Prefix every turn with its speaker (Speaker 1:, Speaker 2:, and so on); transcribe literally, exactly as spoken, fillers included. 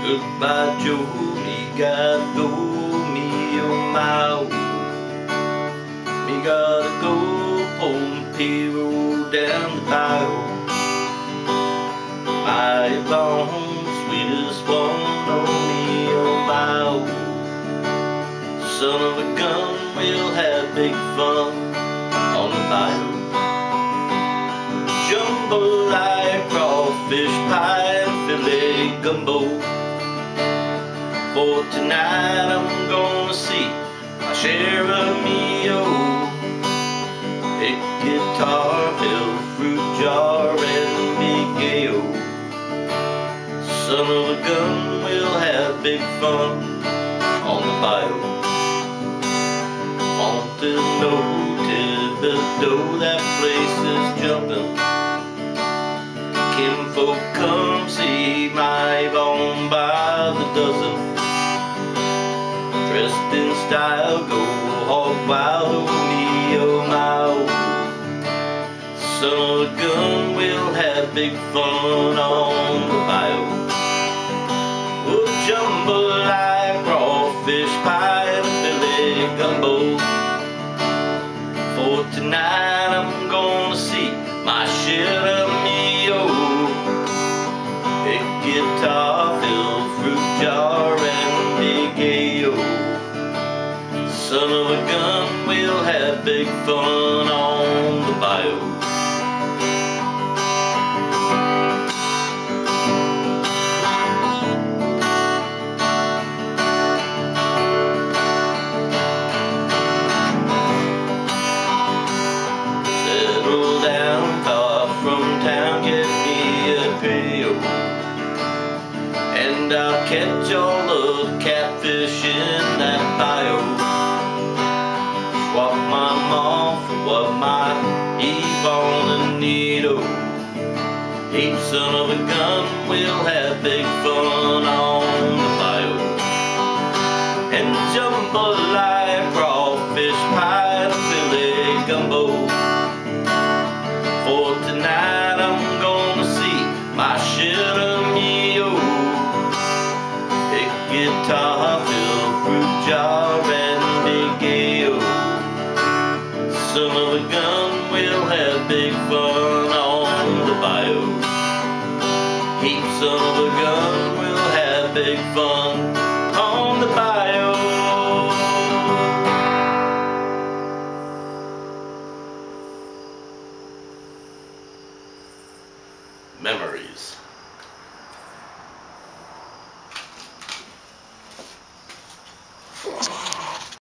Speaker 1: Goodbye, Joe, me gotta go, me oh my oh. Me gotta go, pulling payroll down the bayou. My long, sweetest one, oh me oh my oh. Son of a gun, we'll have big fun on the bayou. Jambalaya, crawfish pie, and filet gumbo. For tonight I'm gonna see my share of me-oh. Pick guitar, fill fruit jar, and big gay-o. Son of a gun, we'll have big fun on the bayou. Fontano, Thibodeau, that place is jumping. Kinfolk come see my Yvonne by the dozen. Dressed in style, go hog wild, oh me oh my oh. Son of a gun, we'll have big fun on the bayou. Oh, jambalaya, crawfish pie, and filet gumbo. For tonight I'm gonna see my share of me-oh. Pick guitar, fill fruit jar, and big gay-o. Son of a gun, we'll have big fun on the bayou. Settle down far from town, get me a trio, and I'll catch all the catfish in that bayou. Swap my mom for what my Yvonne and Nito. Hey, son of a gun, we'll have big fun on the bayou. And jambalaya, crawfish pie, and filet gumbo. For tonight I'm gonna see my share of me-oh. Pick guitar, fill fruit jar, and big gay-o. Son of a gun, we'll have big fun on the bayou. Heap son of a gun, we'll have big fun on the bayou. Memories.